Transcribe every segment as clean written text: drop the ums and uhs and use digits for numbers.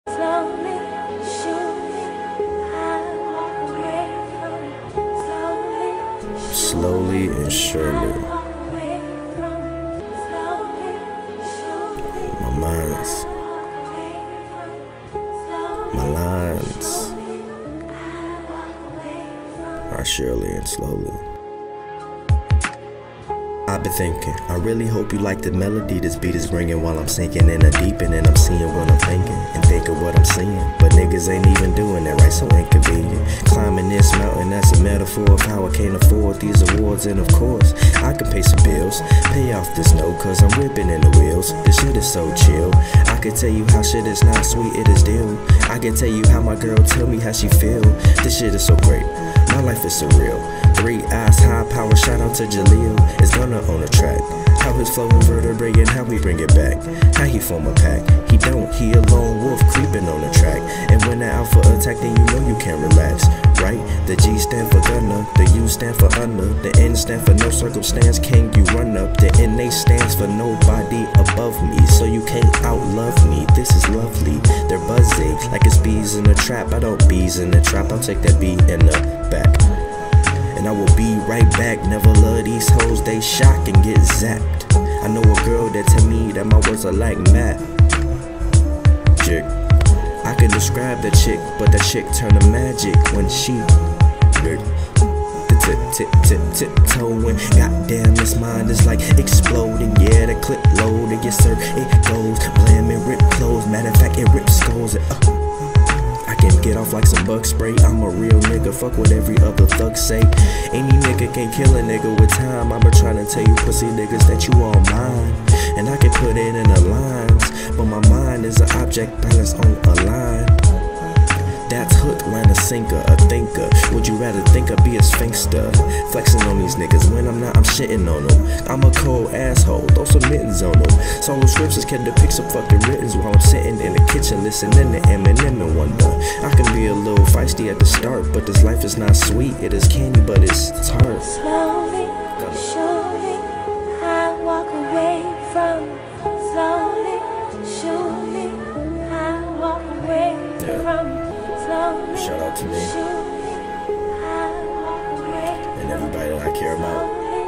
Slowly and surely, my minds, my lines are surely and slowly. I've been thinking, I really hope you like the melody this beat is bringing while I'm sinking in a deep end and I'm seeing what I'm thinking and thinking what I'm seeing. But niggas ain't even doing that right, so inconvenient. Climbing this mountain, that's a metaphor of how I can't afford these awards. And of course, I can pay some bills, pay off this note cause I'm ripping in the wheels. This shit is so chill. I can tell you how shit is not sweet, it is dill. I can tell you how my girl tell me how she feel. This shit is so great, my life is surreal. 3 eyes, high power, shout out to Jaleel. It's Gunna on the track. How his flow invertebrate and how we bring it back. How he form a pack. He don't, he a lone wolf creeping on the track. And when the alpha attack, then you know you can't relax, right? The G stand for gunna, the U stand for under, the N stand for no circumstance can you run up. The NA stands for nobody above me, so you can't outlove me. This is lovely. They're buzzing like it's bees in a trap. I don't bees in the trap, I'll take that bee in the back. And I will be right back. Never love these hoes, they shock and get zapped. I know a girl that tell me that my words are like Matt. Chick, I can describe the chick, but the chick turn to magic when she tiptoeing. Goddamn, this mind is like exploding. Yeah, the clip loaded, yes sir, it goes. Blam and rip clothes, matter of fact, it rips skulls. I can get off like some bug spray. I'm a real nigga, fuck what every other thug say. Any nigga can kill a nigga with time. I've been trying to tell you pussy niggas that you all mine, and I can put it in the lines, but my mind is an object balanced on a line. That's hook, line, a sinker, a thinker. Would you rather think or be a sphinxter? Flexing on these niggas, when I'm not, I'm shitting on them. I'm a cold asshole, throw some mittens on them. Solo scriptures can depict some fucking writtens while I'm sitting in the kitchen listening to Eminem and wonder. I can be a little feisty at the start, but this life is not sweet. It is candy, but it's tart. Slowly, surely, I walk away from. Slowly, surely, I walk away from. Shout out to me and everybody that I care about.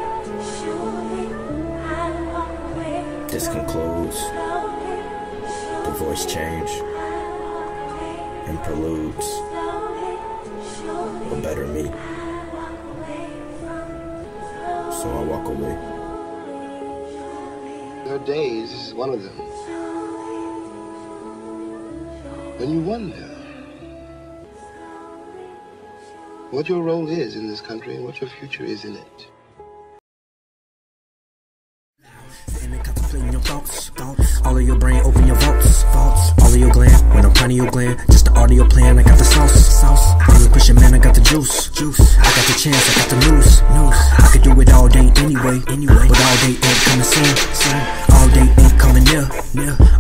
This concludes the voice change and preludes a better me. So I walk away. There are days, this is one of them, when you wonder what your role is in this country and what your future is in it. Contemplating your thoughts. All of your brain, open your vaults. All of your gland, when I'm trying to your gland. Just the audio plan, I got the sauce. I'm pushing, man, I got the juice. I got the chance, I got the news. I could do it all day anyway. But all day ain't coming soon. All day ain't coming near.